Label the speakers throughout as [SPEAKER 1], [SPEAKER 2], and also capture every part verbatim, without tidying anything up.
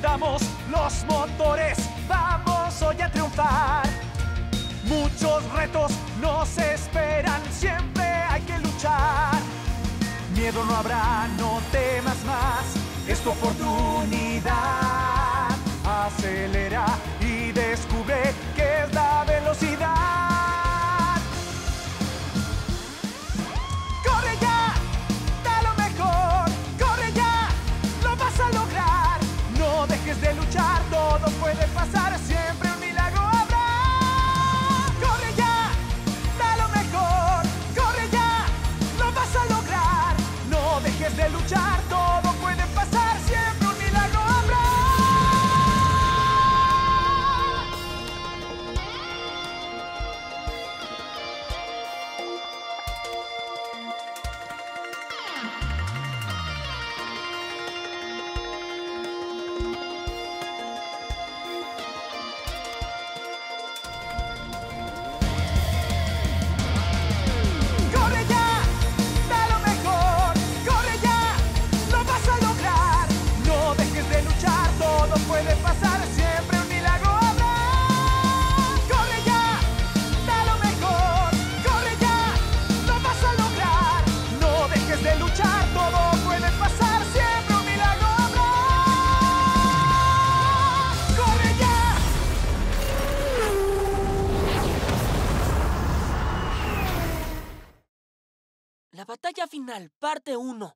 [SPEAKER 1] encendamos los motores, vamos hoy a triunfar. Muchos retos nos esperan, siempre hay que luchar. Miedo no habrá, no temas más, es tu oportunidad. Acelera y descubre qué es la velocidad. ¡Corre ya! ¡Da lo mejor! ¡Corre ya! ¡Lo vas a lograr! No dejes de luchar, todo puede pasar, siempre un milagro habrá. ¡Corre ya! ¡Da lo mejor! ¡Corre ya! ¡Lo vas a lograr! No dejes de luchar, todo puede pasar, siempre un milagro habrá. ¡Corre ya! ¡Da lo mejor! ¡Corre ya! ¡Lo vas a lograr! No dejes de luchar, todo puede pasar, siempre un milagro habrá. ¡Corre ya! ¡Da lo mejor! ¡Corre ya! ¡Lo vas a lograr! No dejes de luchar, todo puede pasar, siempre un milagro habrá. ¡Corre ya!
[SPEAKER 2] La batalla final, parte uno.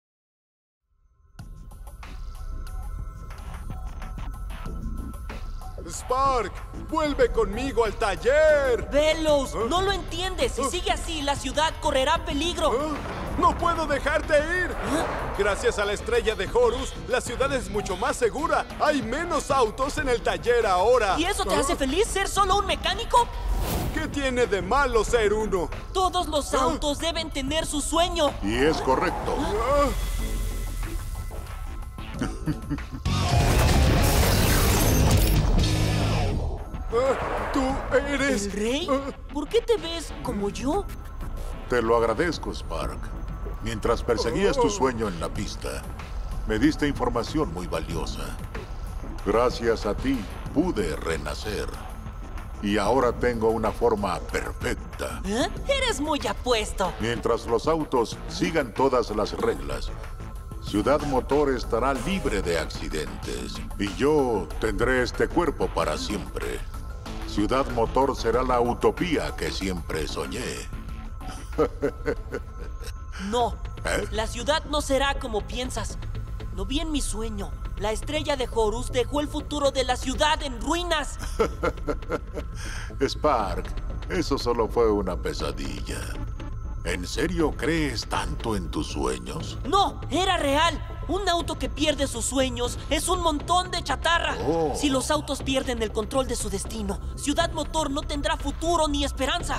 [SPEAKER 3] Spark, vuelve conmigo al taller.
[SPEAKER 2] Velos,
[SPEAKER 3] ¿Ah?
[SPEAKER 2] no lo entiendes. Si
[SPEAKER 3] ¿Ah?
[SPEAKER 2] sigue así, la ciudad correrá peligro.
[SPEAKER 3] ¿Ah? ¡No puedo dejarte ir!
[SPEAKER 2] ¿Ah?
[SPEAKER 3] Gracias a la estrella de Horus, la ciudad es mucho más segura. Hay menos autos en el taller ahora.
[SPEAKER 2] ¿Y eso te
[SPEAKER 3] ¿Ah?
[SPEAKER 2] hace feliz, ser solo un mecánico?
[SPEAKER 3] ¿Qué tiene de malo ser uno?
[SPEAKER 2] Todos los
[SPEAKER 3] ¿Ah?
[SPEAKER 2] autos deben tener su sueño.
[SPEAKER 4] Y es correcto.
[SPEAKER 3] Ah. Ah, ¿Tú eres?
[SPEAKER 2] ¿El rey?
[SPEAKER 3] Ah,
[SPEAKER 2] ¿Por qué te ves como yo?
[SPEAKER 4] Te lo agradezco, Spark. Mientras perseguías tu sueño en la pista, me diste información muy valiosa. Gracias a ti, pude renacer. Y ahora tengo una forma perfecta.
[SPEAKER 2] ¿Eh? Eres muy apuesto.
[SPEAKER 4] Mientras los autos sigan todas las reglas, Ciudad Motor estará libre de accidentes. Y yo tendré este cuerpo para siempre. Ciudad Motor será la utopía que siempre soñé.
[SPEAKER 2] No,
[SPEAKER 4] ¿Eh?
[SPEAKER 2] la ciudad no será como piensas. Lo vi en mi sueño. La estrella de Horus dejó el futuro de la ciudad en ruinas.
[SPEAKER 4] Spark, eso solo fue una pesadilla. ¿En serio crees tanto en tus sueños?
[SPEAKER 2] No, era real. Un auto que pierde sus sueños es un montón de chatarra.
[SPEAKER 4] Oh.
[SPEAKER 2] Si los autos pierden el control de su destino, Ciudad Motor no tendrá futuro ni esperanza.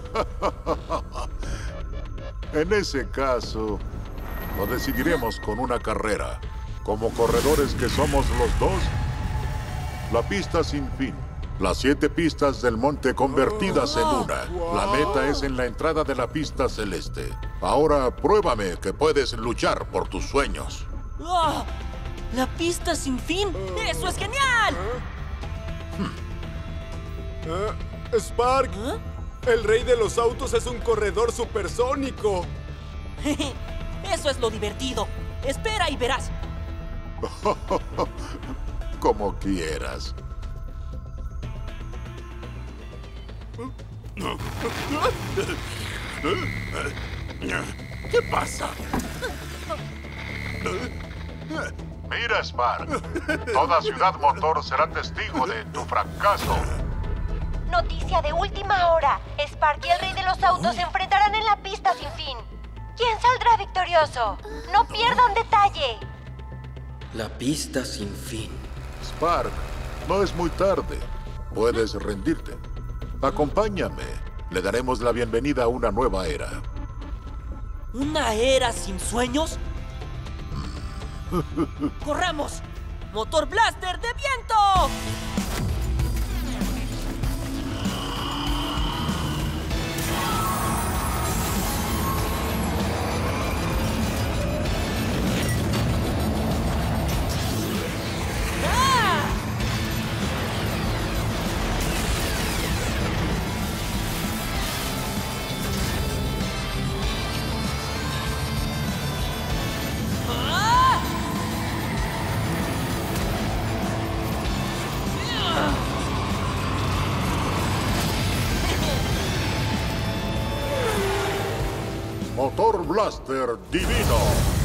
[SPEAKER 4] En ese caso, lo decidiremos con una carrera. Como corredores que somos los dos, la pista sin fin. Las siete pistas del monte convertidas en una. La meta es en la entrada de la pista celeste. Ahora pruébame que puedes luchar por tus sueños.
[SPEAKER 2] ¡Ah! ¡La pista sin fin! ¡Eso es genial!
[SPEAKER 3] ah, Spark,
[SPEAKER 2] ¿Ah?
[SPEAKER 3] el rey de los autos es un corredor supersónico.
[SPEAKER 2] Eso es lo divertido. Espera y verás.
[SPEAKER 4] Como quieras.
[SPEAKER 5] ¿Qué pasa?
[SPEAKER 4] Mira, Spark. Toda Ciudad Motor será testigo de tu fracaso.
[SPEAKER 6] Noticia de última hora. Spark y el rey de los autos se enfrentarán en la pista sin fin. ¿Quién saldrá victorioso? No pierdan detalle.
[SPEAKER 7] La pista sin fin.
[SPEAKER 4] Spark, no es muy tarde. Puedes rendirte. Acompáñame. Le daremos la bienvenida a una nueva era.
[SPEAKER 2] ¿Una era sin sueños? ¡Corramos! ¡Motor Blaster de viento! ¡Ah!
[SPEAKER 4] Blaster Divino.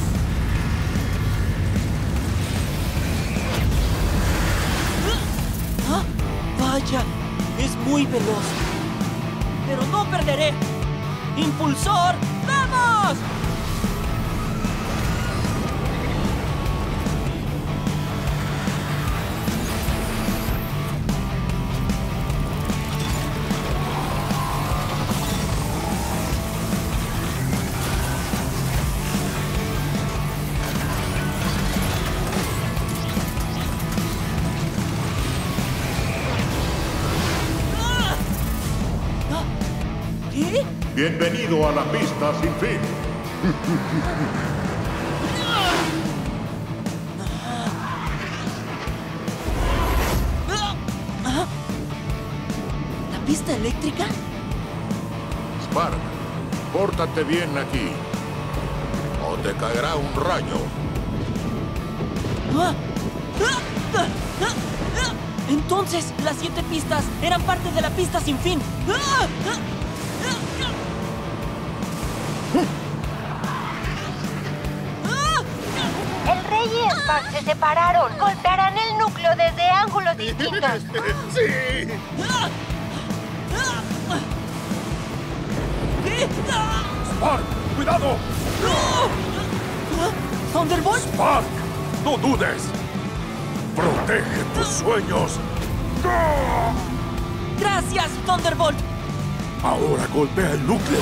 [SPEAKER 2] ¿Ah? Vaya, es muy veloz. Pero no perderé. ¡Impulsor! ¡Vamos! ¿Qué?
[SPEAKER 4] Bienvenido a la pista sin fin.
[SPEAKER 2] ¿La pista eléctrica?
[SPEAKER 4] Spark, pórtate bien aquí, o te caerá un rayo.
[SPEAKER 2] Ah, ah, ah, ah, ah. Entonces, las siete pistas eran parte de la pista sin fin. Ah, ah, ah, ah.
[SPEAKER 6] El Rey y Spark se separaron. Golpearán el núcleo desde ángulos distintos.
[SPEAKER 3] ¡Sí!
[SPEAKER 2] Ah, ah, ah. ¿Qué? Ah,
[SPEAKER 3] ¡Spark! ¡Cuidado!
[SPEAKER 2] ah, ah. ¿Thunderbolt?
[SPEAKER 3] ¡Spark! ¡No dudes! ¡Protege tus sueños!
[SPEAKER 2] Gracias, Thunderbolt.
[SPEAKER 3] Ahora golpea el núcleo.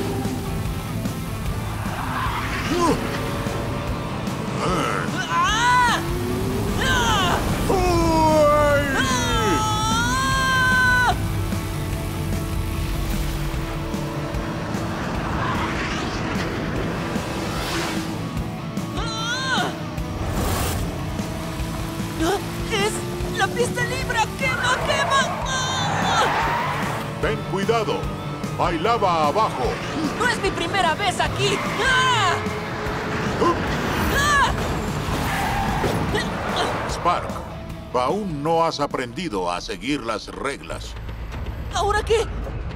[SPEAKER 2] Ah, ah,
[SPEAKER 4] ¡Uy!
[SPEAKER 2] ah. Ah. Ah, ¡Es la pista libre! ¡Quema, quema! ¡Ah!
[SPEAKER 4] Ten cuidado, hay lava abajo.
[SPEAKER 2] ¡No es mi primera vez aquí! ¡Ah! ¡Ah!
[SPEAKER 4] Spark, aún no has aprendido a seguir las reglas.
[SPEAKER 2] ¿Ahora qué?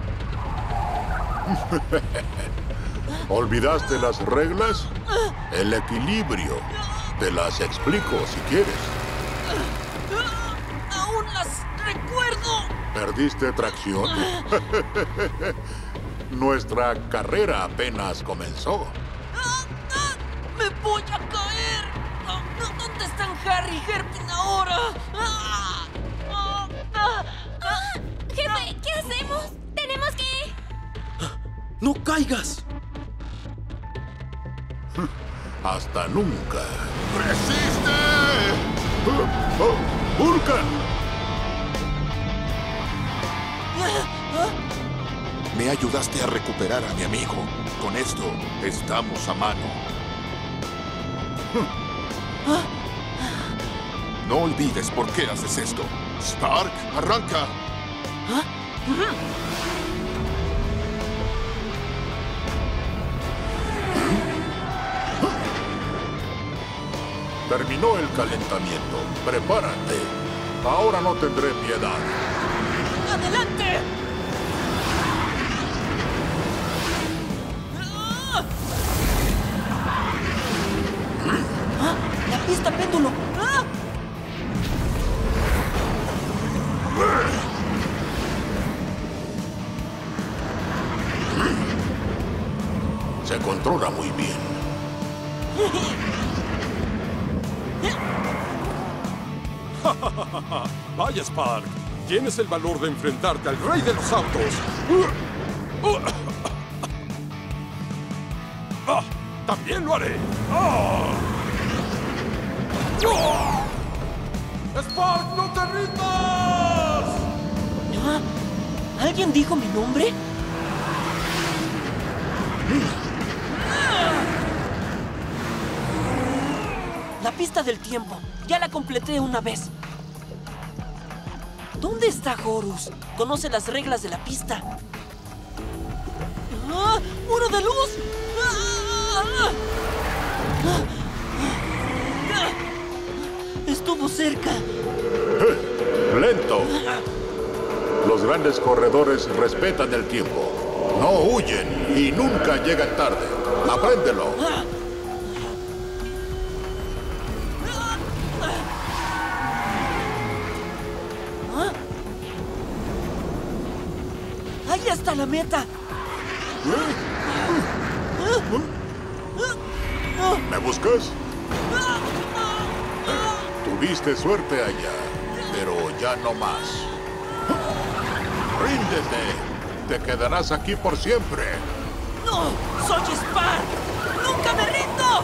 [SPEAKER 4] ¿Olvidaste las reglas? El equilibrio. Te las explico si quieres.
[SPEAKER 2] ¡Aún las recuerdo!
[SPEAKER 4] ¿Perdiste tracción? Nuestra carrera apenas comenzó.
[SPEAKER 2] ¡Ah! ¡Ah! ¡Me voy a caer! Ah, ¿dónde están Harry y Herpin ahora? ¡Ah! ¡Ah! ¡Ah! ¡Ah!
[SPEAKER 5] Jefe, ¿qué hacemos? Tenemos que...
[SPEAKER 7] ¡No caigas!
[SPEAKER 4] Hasta nunca. ¡Resiste! ¡Oh! ¡Oh! ¡Vulcan!
[SPEAKER 8] Me ayudaste a recuperar a mi amigo. Con esto, estamos a mano. No olvides por qué haces esto. Spark, arranca.
[SPEAKER 4] Terminó el calentamiento. Prepárate. Ahora no tendré piedad.
[SPEAKER 2] ¡Adelante! ¡Ah! ¡Ah! ¡La pista péndulo! ¡Ah!
[SPEAKER 4] Se controla muy bien.
[SPEAKER 3] Vaya, Spark. Tienes el valor de enfrentarte al rey de los autos. Ah, también lo haré. Ah. ¡Ah! ¡Spark, no te rindas!
[SPEAKER 2] ¿Ah? ¿Alguien dijo mi nombre? La pista del tiempo. Ya la completé una vez. ¿Dónde está Horus? Conoce las reglas de la pista. ¡Ah! ¡Muro de luz! ¡Ah! ¡Ah! ¡Ah! Estuvo cerca.
[SPEAKER 4] Lento. Los grandes corredores respetan el tiempo. No huyen y nunca llegan tarde. ¡Apréndelo!
[SPEAKER 2] ¡Ahí está la meta!
[SPEAKER 4] ¿Me buscas? Tuviste suerte allá, pero ya no más. ¡Ríndete! Te quedarás aquí por siempre.
[SPEAKER 2] ¡No! ¡Soy Spark! ¡Nunca me rindo!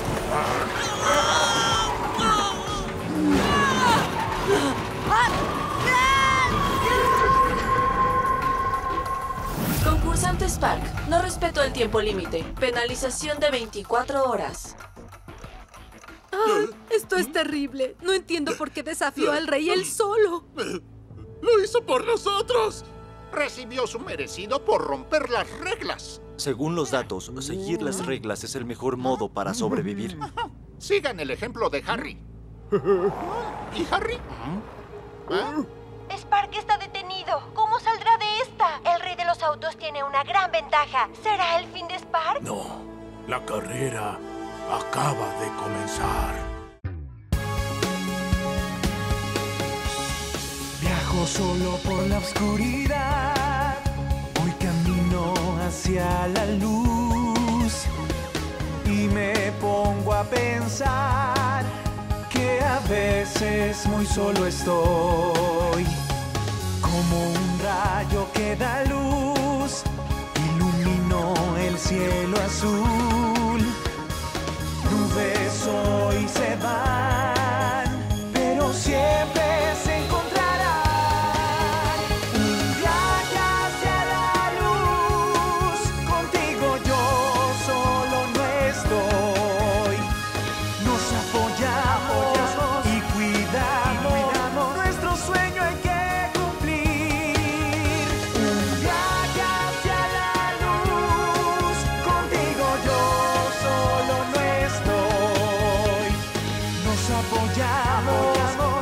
[SPEAKER 9] Concursante Spark, no respeto el tiempo límite. Penalización de veinticuatro horas.
[SPEAKER 10] Ah, esto es terrible. No entiendo por qué desafió al rey él solo.
[SPEAKER 8] ¡Lo hizo por nosotros! Recibió su merecido por romper las reglas.
[SPEAKER 11] Según los datos, seguir las reglas es el mejor modo para sobrevivir.
[SPEAKER 8] Sigan el ejemplo de Harry. ¿Y Harry?
[SPEAKER 6] ¿Eh? Spark está detenido. ¿Cómo saldrá de esta? El rey de los autos tiene una gran ventaja. ¿Será el fin de Spark?
[SPEAKER 12] No, la carrera acaba de comenzar.
[SPEAKER 1] Viajo solo por la oscuridad. Voy camino hacia la luz. Y me pongo a pensar que a veces muy solo estoy. Como un rayo que da luz, ilumino el cielo azul. Nubes hoy se van, pero siempre se encontrarán. Un viaje hacia la luz, contigo yo solo no estoy. Nos apoyamos y cuidamos, nuestro sueño hay que cumplir. Un viaje hacia la luz, contigo yo solo no estoy. Nos apoyamos